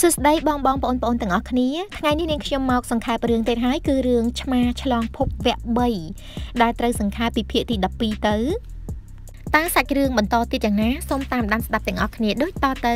សួស្តីបងបងប្អូនទាំងអស់គ្នាថ្ងៃនេះនាងខ្ញុំមកសង្ខេបរឿងទៀតហើយគឺរឿងឆ្មាឆ្លងភពវគ្គ 3 ដែលត្រូវសង្ខេបពីភាគទី 12 ទៅតើសាច់រឿងបន្តទៀតយ៉ាងណាសូមតាមដានស្ដាប់ទាំងអស់គ្នាដូចតទៅ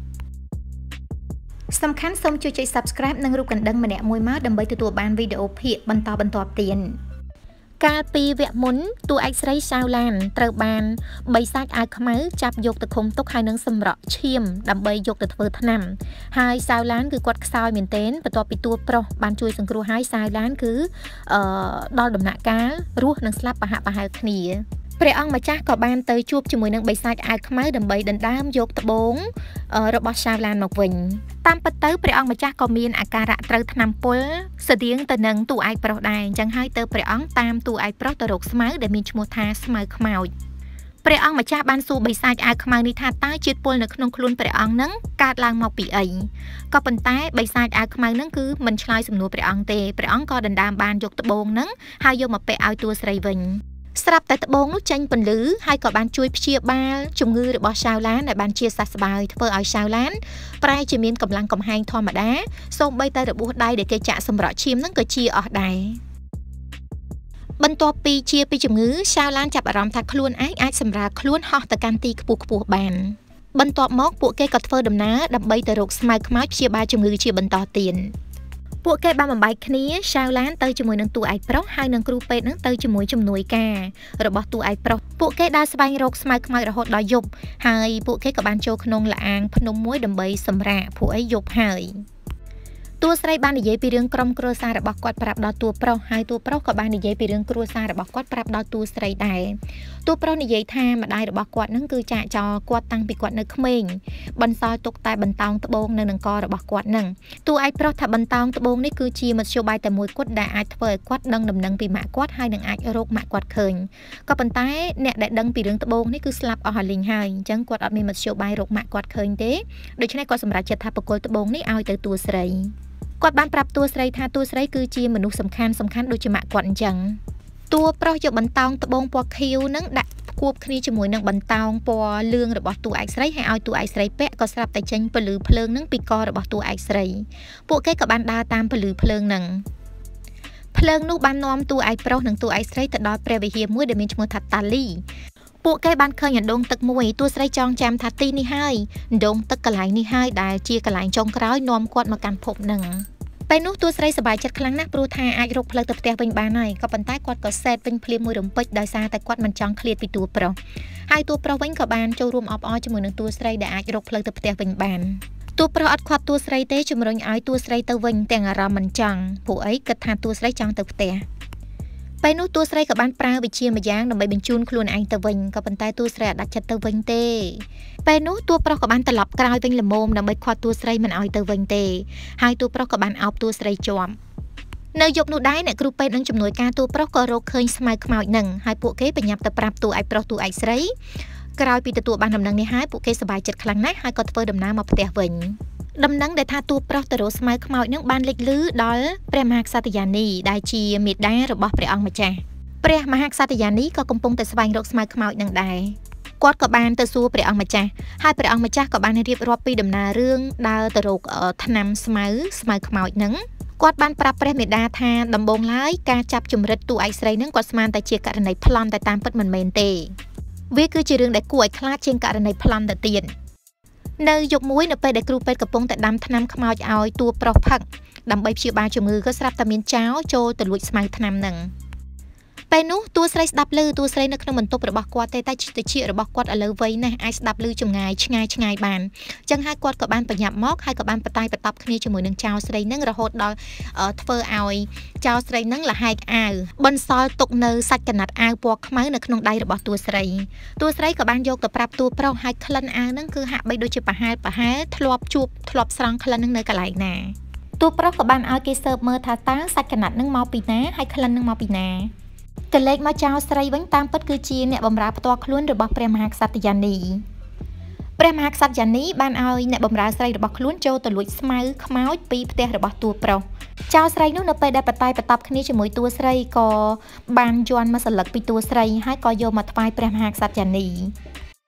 សំខាន់សូមជួយចុច Subscribe និងរូបកណ្ដឹងម្នាក់មួយមកដើម្បីទទួលបានវីដេអូភាគបន្តទៀតកាលពីវគ្គមុនតួឯកស្រីសាវឡានត្រូវបានបីសាច់អាវខ្មៅចាប់យកទៅឃុំទុកហើយនឹងសម្រក់ឈាមដើម្បីយកទៅធ្វើថ្នាំហើយសាវឡានគឺគាត់ខ្សោយមែនទែនបន្ទាប់ពីតួប្រុសបានជួយសង្គ្រោះហើយសាវឡានគឺដល់ដំណាក់កាលរស់និងស្លាប់ប្រហាក់ប្រហែលគ្នាព្រះអង្គម្ចាស់ក៏បានទៅជួបជាមួយនឹងបិសាចអាវខ្មៅដើម្បីដណ្ដើមយកត្បូងរបស់សាវឡានមកវិញតាមពិតទៅព្រះអង្គម្ចាស់ក៏មានអាការៈត្រូវថ្នាំពុលស្តៀងទៅនឹងតួឯកប្រុសដែរអញ្ចឹងហើយទៅព្រះអង្គតាមតួឯកប្រុសទៅរកស្មៅដែលមានឈ្មោះថាស្មៅខ្មោចព្រះអង្គម្ចាស់បានសួរបិសាចអាវខ្មៅនេះថាតើជាតិពុលនៅក្នុងខ្លួនព្រះអង្គនឹងកើតឡើងមកពីអីក៏ប៉ុន្តែបិសាចអាវខ្មៅនឹងគឺមិនឆ្លើយសំណួរព្រះអង្គទេព្រះអង្គក៏ដណ្ដើមបានយកត្បូងនឹងហើយយកមកពាក់ឲ្យតួស្រីវិញស្រាប់តែត្បូងនោះចេញពន្លឺហើយក៏បានជួយព្យាបាលជំងឺរបស់សាវឡានដែលបានជាសះស្បើយធ្វើឲ្យសាវឡានប្រែជាមានកម្លាំងកំហែងធម្មតាសូម្បីតែរបួសដៃដែលគេចាក់សម្រក់ឈាមនឹងក៏ជាអស់ដែរបន្ទាប់ពីជាពីជំងឺសាវឡានចាប់អារម្មណ៍ថាខ្លួនឯងអាចសម្រាលខ្លួនហោះទៅកាន់ទីខ្ពស់ៗបានបន្ទាប់មកពួកគេក៏ធ្វើដំណើរដើម្បីទៅរកស្មៅខ្មោចព្យាបាលជំងឺជាបន្តទៀតពួកគេបានបំបែកគ្នាសាវឡានទៅជាមួយនឹងតួឯកប្រុសហើយនឹងគ្រូពេទ្យនឹងទៅជាមួយជំនួយការរបស់តួឯកប្រុសពួកគេដើរស្វែងរកស្មៅខ្មៅរហូតដល់យប់ហើយពួកគេក៏បានចូលក្នុងលអាងភ្នំមួយដើម្បីសម្រាកពួកអីយប់ហើយតួស្រីបាននិយាយពីរឿងក្រុមគ្រួសាររបស់គាត់ប្រាប់ដល់តួប្រុសហើយតួប្រុសក៏បាននិយាយពីរឿងគ្រួសាររបស់គាត់ប្រាប់ដល់តួស្រីដែរតួប្រុសនិយាយថាម្ដាយរបស់គាត់នឹងគឺចាកចោលគាត់តាំងពីគាត់នៅក្មេងបន្សល់ទុកតែបន្តោងត្បូងនៅនឹងករបស់គាត់នឹងតួឯកប្រុសថាបន្តោងត្បូងនេះគឺជាមធ្យោបាយតែមួយគត់ដែលអាចធ្វើឲ្យគាត់ដឹងដំណឹងពីម៉ាក់គាត់ហើយនឹងអាចរកម៉ាក់គាត់ឃើញក៏ប៉ុន្តែអ្នកដែលដឹងពីរឿងត្បូងនេះគឺស្លាប់អស់ហើយលីងហើយអញ្ចឹងគាត់អត់មានមធ្យោបាយរកម៉ាក់គាត់ឃើញទេដូច្នេះគាត់សម្រេចចិត្តថាបកគលត្បូងនេះឲ្យទៅតួស្រីគាត់បានប្រាប់តួស្រីថាតួស្រីគឺជាមនុស្សសំខាន់ដូចជាម៉ាក់គាត់អញ្ចឹងតួប្រុសយកបន្តោងត្បូងពណ៌ខៀវនឹងដាក់ផ្គួបគ្នាជាមួយនឹងបន្តោងពណ៌លឿងរបស់តួឯកស្រីហើយឲ្យតួឯកស្រីពាក់ក៏ស្រាប់តែចេញពលឺភ្លើងនឹងពីករបស់តួឯកស្រីពួកគេក៏បានដើរតាមពលឺភ្លើងនឹងភ្លើងនោះបាននាំតួឯកប្រុសនិងតួឯកស្រីទៅដល់ព្រះវិហារមួយដែលមានឈ្មោះថា Dali ពួកគេបានឃើញអណ្ដូងទឹកមួយតួស្រីចងចាំថាទីនេះហើយអណ្ដូងទឹកកន្លែងនេះហើយដែលជាកន្លែងចុងក្រោយនាំគាត់មកកាន់ភពនឹងពេលនោះតួស្រីសប្បាយចិត្តខ្លាំងណាស់ព្រោះថាអាចរកផ្លូវទៅផ្ទះវិញបានហើយក៏ប៉ុន្តែគាត់ក៏សែតវិញភ្លាមមួយរំពេចដោយសារតែគាត់មិនចង់ឃ្លាតពីតួប្រុសហើយតួប្រុសវិញក៏បានចូលរួមអបអរជាមួយនឹងតួស្រីដែលអាចរកផ្លូវទៅផ្ទះវិញបានតួប្រុសអត់ខាត់តួស្រីទេជំរុញឲ្យតួស្រីទៅវិញទាំងអារម្មណ៍មិនចង់ពួកអីគិតថាតួស្រីចង់ទៅផ្ទះពេលនោះតួស្រីក៏បានប្រើវិជាម្យ៉ាងដើម្បីបញ្ជូនខ្លួនឯងទៅវិញក៏ប៉ុន្តែតួស្រីអត់ដាច់ចិត្តទៅវិញទេពេលនោះតួប្រុសក៏បានត្រឡប់ក្រោយវិញល្មមដើម្បីខាត់តួស្រីមិនឲ្យទៅវិញទេហើយតួប្រុសក៏បានអោបតួស្រីជាប់នៅយប់នោះដែរអ្នកគ្រូពេទ្យនឹងជំនួយការតួប្រុសក៏រកឃើញស្មៅខ្មោចនឹងហើយពួកគេបញ្ញាប់ទៅប្រាប់តួឯកប្រុសតួឯកស្រីក្រោយពីទទួលបានដំណឹងនេះហើយពួកគេសប្បាយចិត្តខ្លាំងណាស់ហើយក៏ធ្វើដំណើរមកផ្ទះវិញដំណឹងដែលថាតួប្រុសទៅរកស្មៅខ្មោចនឹងបានលេចលឺដល់ព្រះមហាក្សត្រយានីដែលជាមេដារបស់ព្រះអង្គម្ចាស់ព្រះមហាក្សត្រយានីក៏កំពុងតែស្វែងរកស្មៅខ្មោចនឹងដែរគាត់ក៏បានទៅសួរព្រះអង្គម្ចាស់ហើយព្រះអង្គម្ចាស់ក៏បានរៀបរាប់ពីដំណើររឿងដើរទៅរកថ្នាំស្មៅខ្មោចនឹងគាត់បានប្រាប់ព្រះមេដាថាដំបូងឡើយការចាប់ជំរិតតួឯកស្រីនឹងគាត់ស្មានតែជាករណីប្លន់តែតាមពិតមិនមែនទេវាគឺជារឿងដែលគួរឲ្យខ្លាចជាងករណីប្លន់ទៅទៀតនៅយប់មួយនៅពេលដែលគ្រូពេទ្យកំពុងតែដាំថ្នាំខ្មោចឲ្យតួប្រុសផឹកដើម្បីព្យាបាលជំងឺក៏ស្រាប់តែមានចោរចូលទៅលួចស្មៅថ្នាំនឹងពេលនោះតួស្រីស្ដាប់ឮតួស្រីនៅក្នុងបន្ទប់របស់គាត់ទេតែតិចរបស់គាត់ឥឡូវវ័យណាស់អាចស្ដាប់ឮចម្ងាយឆ្ងាយបានអញ្ចឹងហើយគាត់ក៏បានប្រញាប់មកហើយក៏បានបតាយបតប់គ្នាជាមួយនឹងចៅស្រីនឹងរហូតដល់ធ្វើឲ្យចៅស្រីនឹងលហែកអាវបន្សល់ទុកនៅសាច់កណាត់អាវពណ៌ខ្មៅនៅក្នុងដៃរបស់តួស្រីក៏បានយកទៅប្រាប់តួប្រុសហើយក្លិនអាវនឹងគឺហាក់បីដូចជាប្រហែលធ្លាប់ស្រង់ក្លិននឹងនៅកន្លែងណាតួប្រុសក៏បានឲ្យគេស៊ើបមើលថាតើសាច់កណាត់នឹងមកពីណាហើយក្លិននឹងមកពីណាកលេចមកចៅស្រីវិញតាមពិតគឺជាអ្នកបម្រើផ្ទាល់ខ្លួនរបស់ព្រះមហាក្សត្រយានីព្រះមហាក្សត្រយានីបានឲ្យអ្នកបម្រើស្រីរបស់ខ្លួនចូលទៅលួចស្មៅខ្មោចពីផ្ទះរបស់តួប្រុសចៅស្រីនោះនៅពេលដែលបតាយបតប់គ្នាជាមួយតួស្រីក៏បានយន់មកសន្លឹកពីតួស្រីហើយក៏យកមកថ្វាយព្រះមហាក្សត្រយានី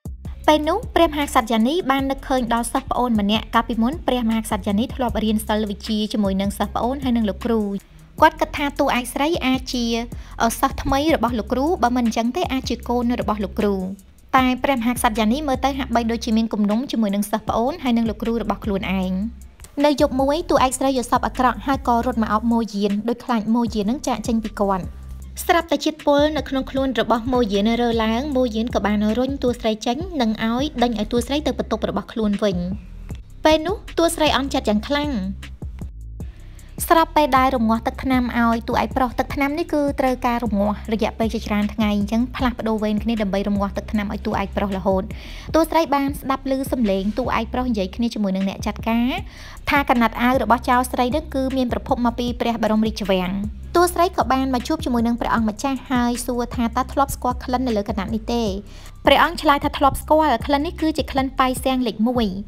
ពេលនោះព្រះមហាក្សត្រយ៉ានីបាននឹកឃើញដល់សិស្សប្អូនម្នាក់កាលពីមុនព្រះមហាក្សត្រយ៉ានីធ្លាប់រៀនសិលវិជ្ជាជាមួយនឹងសិស្សប្អូនហើយនឹងលោកគ្រូគាត់គិតថាតួឯកស្រីអាចជាសិស្សថ្មីរបស់លោកគ្រូបើមិនអញ្ចឹងទេអាចជាកូនរបស់លោកគ្រូតែព្រះមហាក្សត្រយ៉ានីមើលទៅហាក់បីដូចជាមានគំនុំជាមួយនឹងសិស្សប្អូនហើយនឹងលោកគ្រូរបស់ខ្លួនឯងនៅយប់មួយតួឯកស្រីយល់សប្តិអាក្រក់ហើយក៏រត់មកអោបម៉ូយានដោយខ្លាចម៉ូយាននឹងចាកចេញពីគាត់ស្រាប់តែជាតិពុលនៅក្នុងខ្លួនរបស់ម៉ូយានរើឡើងម៉ូយានក៏បានរុញតួស្រីចេញនិងដេញឲ្យតួស្រីទៅបន្ទប់របស់ខ្លួនវិញពេលនោះតួស្រីអន់ចិត្តយ៉ាងខ្លាំងស្រាប់ពេលដែលរងាស់ទឹកថ្នាំឲ្យតួឯកប្រុសទឹកថ្នាំនេះគឺត្រូវការរងាស់រយៈពេលជាច្រើនថ្ងៃអញ្ចឹងផ្លាស់ប្ដូរវេនគ្នាដើម្បីរងាស់ទឹកថ្នាំឲ្យតួឯកប្រុសរហូតតួស្រីបានស្ដាប់ឮសំឡេងតួឯកប្រុសនិយាយគ្នាជាមួយនឹងអ្នកចាត់ការថាកណាត់អាវរបស់ចៅស្រីនេះគឺមានប្រភពមកពីព្រះបរមរាជវាំងតួស្រីក៏បានមកជួបជាមួយនឹងព្រះអង្គម្ចាស់ហើយសួរថាតើធ្លាប់ស្គាល់ក្លិននៅលើកណាត់នេះទេព្រះអង្គឆ្លើយថាធ្លាប់ស្គាល់ក្លិននេះគឺជាក្លិនប៉ៃសៀងលេខ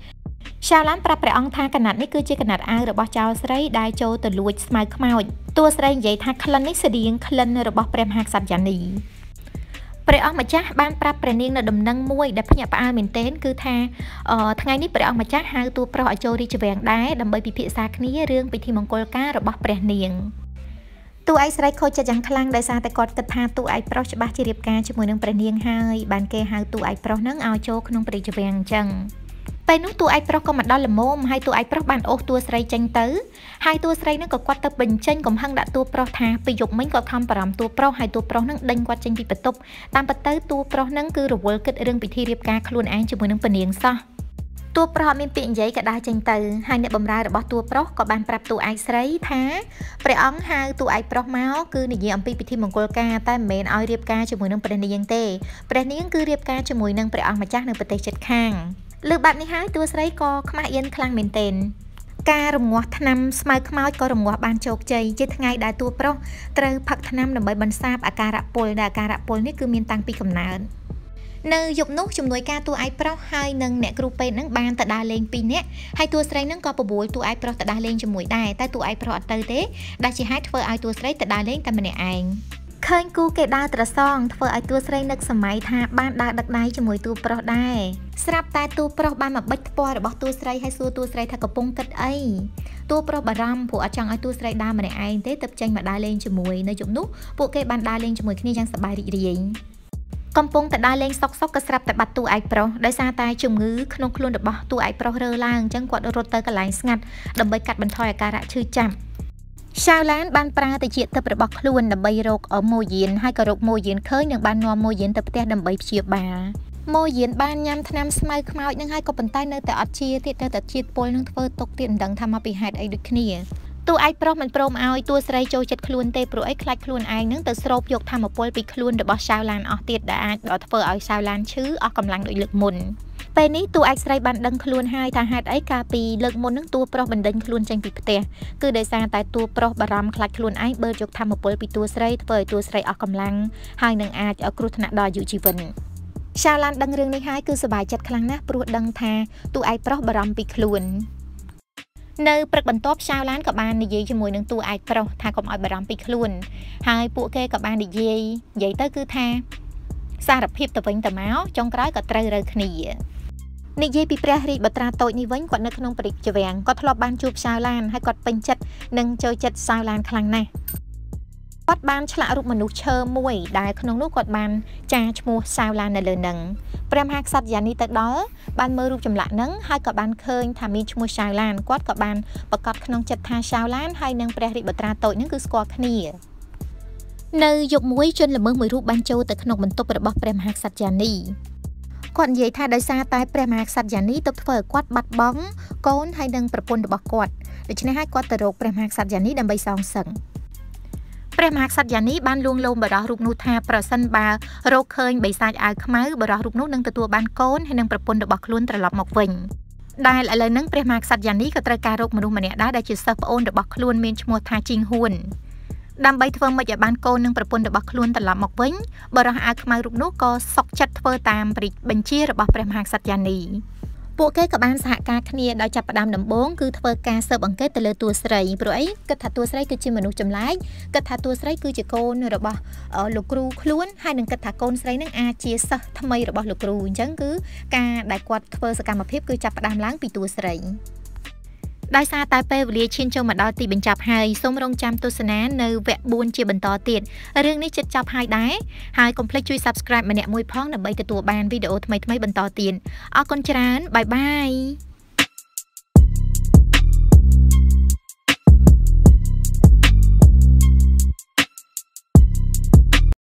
1សាឡានប្រាប់ព្រះអង្គថាកណាត់នេះគឺជាកណាត់អាវរបស់ចៅស្រីដែលចូលទៅលួចស្មៅខ្មោចតួស្រីនិយាយថាក្លិននេះស្តៀងក្លិនរបស់ព្រះមហាក្សត្រយ៉ានីព្រះអង្គម្ចាស់បានប្រាប់ព្រះនាងនៅដំណឹងមួយដែលភ្ញាក់ផ្អើលមែនទែនគឺថាថ្ងៃនេះព្រះអង្គម្ចាស់ហៅតួប្រុសឲ្យចូលរាជវាំងដែរដើម្បីពិភាក្សាគ្នារឿងពិធីមង្គលការរបស់ព្រះនាងតួឯកស្រីខូចចិត្តយ៉ាងខ្លាំងដោយសារតែគាត់គិតថាតួឯកប្រុសច្បាស់ជារៀបការជាមួយនឹងព្រះនាងហើយបានគេហៅតួឯកប្រុសនឹងឲ្យចូលក្នុងព្រះរាជវាំងអញ្ចឹងពេលនោះតួឯកប្រុសក៏មកដល់ល្មមហើយតួឯកប្រុសបានអូសតួស្រីចេញទៅហើយតួស្រីនឹងក៏គាត់ទៅបញ្ចេញកំហឹងដាក់តួប្រុសថាពីយប់មិញគាត់ខំបារម្ភតួប្រុសហើយតួប្រុសនឹងដេញគាត់ចេញពីបន្ទប់តាមពិតទៅតួប្រុសនឹងគឺរវល់គិតរឿងពិធីរៀបការខ្លួនឯងជាមួយនឹងព្រះនាងសោះតួប្រុសអត់មានពាក្យនិយាយក៏ដើរចេញទៅហើយអ្នកបម្រើរបស់តួប្រុសក៏បានប្រាប់តួឯកស្រីថាព្រះអង្គហៅតួឯកប្រុសមកគឺនិយាយអំពីពិធីមង្គលការតែមិនមែនឲ្យរៀបការជាមួយនឹងព្រះនាងទេព្រះនាងគឺរៀបការជាមួយនឹងព្រះអង្គម្ចាស់នៅប្រទេសជិតខាងលើបែបនេះហើយតួស្រីក៏ខ្មាស់អៀនខ្លាំងមែនទែនការរងាស់ថ្នាំស្មៅខ្មោចក៏រងាស់បានជោគជ័យជាថ្ងៃដែលតួប្រុសត្រូវផឹកថ្នាំដើម្បីបន្សាបអាការៈពុលដែលអាការៈពុលនេះគឺមានតាំងពីកំណើតនៅយប់នោះជំនួយការតួឯកប្រុសហើយនិងអ្នកគ្រូពេទ្យនឹងបានទៅដើរលេង2នាក់ហើយតួស្រីនឹងក៏បបួលតួឯកប្រុសទៅដើរលេងជាមួយដែរតែតួឯកប្រុសអត់ទៅទេដែលជាហេតុធ្វើឲ្យតួស្រីទៅដើរលេងតែម្នាក់ឯងឃើញគូគេដើរត្រសងធ្វើឲ្យតួស្រីនឹកសម័យថាបានដើរដឹកដៃជាមួយតួប្រុសដែរស្រាប់តែតួប្រុសបានមកបិទថ្ពាល់របស់តួស្រីហើយសួរតួស្រីថាកំពុងគិតអីតួប្រុសបារម្ភព្រោះអត់ចង់ឲ្យតួស្រីដើរម្នាក់ឯងទេទើបចេញមកដើរលេងជាមួយនៅយប់នោះពួកគេបានដើរលេងជាមួយគ្នាយ៉ាងសប្បាយរីករាយកំពុងតែដើរលេងសុកក៏ស្រាប់តែបាត់តួឯកប្រុសដោយសារតែជំងឺក្នុងខ្លួនរបស់តួឯកប្រុសរើឡើងអញ្ចឹងគាត់រត់ទៅកន្លែងស្ងាត់ដើម្បីកាត់បន្ថយអាការៈឈឺចាប់ឆាវឡានបានប្រើទៅជាទឹករបស់ខ្លួនដើម្បីរកម៉ូយានហើយក៏រកម៉ូយានឃើញនិងបាននាំម៉ូយានទៅផ្ទះដើម្បីព្យាបាលម៉ូយានបានញ៉ាំថ្នាំស្មៅខ្មោចនឹងហើយក៏ប៉ុន្តែនៅតែអត់ជាទៀតនៅតែជាតិពុលនឹងធ្វើទុកទៀតមិនដឹងថាមកពីហេតុអីដូចគ្នាតួឯកប្រុសមិនព្រមឲ្យតួស្រីចូលចិត្តខ្លួនទេព្រោះអីខ្លាចខ្លួនឯងនឹងទៅស្រូបយកធម្មពលពីខ្លួនរបស់ឆាវឡានអស់ទៀតដែលអាចដល់ធ្វើឲ្យឆាវឡានឈឺអស់កម្លាំងដូចលើកមុនពេលនេះតួឯកស្រីបានដឹងខ្លួនហើយថាហេតុអីកាលពីលើកមុននឹងតួប្រុសបណ្ដេញខ្លួនចេញពីផ្ទះគឺដោយសារតែតួប្រុសបារម្ភខ្លាចខ្លួនឯងបឺតយកធម្មពលពីតួស្រីធ្វើឲ្យតួស្រីអស់កម្លាំងហើយនឹងអាចគ្រោះថ្នាក់ដល់អាយុជីវិតឆាវឡានដឹងរឿងនេះហើយគឺសប្បាយចិត្តខ្លាំងណាស់ព្រោះដឹងថាតួឯកប្រុសបារម្ភពីខ្លួននៅព្រឹកបន្ទាប់ឆាវឡានក៏បាននិយាយជាមួយនឹងតួឯកប្រុសថាកុំឲ្យបារម្ភពីខ្លួនហើយពួកគេក៏បាននិយាយទៅគឺថាសារភាពទៅវិញទៅមកចុងក្រោយក៏ត្រូវរើគ្នានិយាយពីព្រះរាជបុត្រាតូចនេះវិញគាត់នៅក្នុងព្រះរាជវាំងគាត់ធ្លាប់បានជួបឆាវឡានហើយគាត់ពេញចិត្តនិងចូលចិត្តឆាវឡានខ្លាំងណាស់គាត់បានឆ្លាក់រូបមនុស្សឈើមួយដែលក្នុងនោះគាត់បានចាឈ្មោះឆាវឡាននៅលើនឹងព្រះមហាក្សត្រយ៉ានីទៅដល់បានមើលរូបចម្លាក់នឹងហើយក៏បានឃើញថាមានឈ្មោះឆាវឡានគាត់ក៏បានប្រកាសក្នុងចិត្តថាឆាវឡានហើយនិងព្រះរាជបុត្រាតូចនឹងគឺស្គាល់គ្នានៅយប់មួយជនល្មើសមួយរូបបានចូលទៅក្នុងបន្ទប់របស់ព្រះមហាក្សត្រយ៉ានីគាត់និយាយថាដោយសារតែព្រះមហាក្សត្រយ៉ានីទៅធ្វើឲ្យគាត់បាត់បង់កូនហើយនិងប្រពន្ធរបស់គាត់ដូច្នេះហើយគាត់ទៅរកព្រះមហាក្សត្រយ៉ានីដើម្បីសងសឹកព្រះមហាក្សត្រយ៉ានីបានលួងលោមបរិះរូបនោះថាប្រសិនបើរកឃើញបិសាចអាវខ្មៅបរិះរូបនោះនឹងទទួលបានកូនហើយនិងប្រពន្ធរបស់ខ្លួនត្រឡប់មកវិញដែលឥឡូវហ្នឹងព្រះមហាក្សត្រយ៉ានីក៏ត្រូវការរកមនុស្សម្នាក់ដែរដែលជាសិស្សប្អូនរបស់ខ្លួនមានឈ្មោះថាជីងហ៊ួនដើម្បីធ្វើម៉េចឲ្យបានកូននិងប្រពន្ធរបស់ខ្លួនត្រឡប់មកវិញបរិះអាវខ្មៅរូបនោះក៏សុកចិត្តធ្វើតាមបញ្ជារបស់ព្រះមហាក្សត្រយ៉ានីពួកគេក៏បានសហការគ្នាដោយចាប់ផ្ដើមដំបូងគឺធ្វើការស៊ើបអង្កេតទៅលើតួស្រីព្រោះអីគិតថាតួស្រីគឺជាមនុស្សចម្លែកគិតថាតួស្រីគឺជាកូនរបស់លោកគ្រូខ្លួនហើយនឹងគិតថាកូនស្រីនឹងអាចជាសិស្សថ្មីរបស់លោកគ្រូអញ្ចឹងគឺការដែលគាត់ធ្វើសកម្មភាពគឺចាប់ផ្ដើមឡើងពីតួស្រីដោយសារតែពេលវេលាឈានចូលមកដល់ទីបញ្ចប់ហើយសូមរងចាំទស្សនានៅវគ្គ4ជាបន្តទៀតរឿងនេះជិតចប់ហើយដែរហើយកុំភ្លេចជួយ Subscribe ម្នាក់មួយផងដើម្បីទទួលបានវីដេអូថ្មីៗបន្តទៀតអរគុណច្រើនបាយបាយ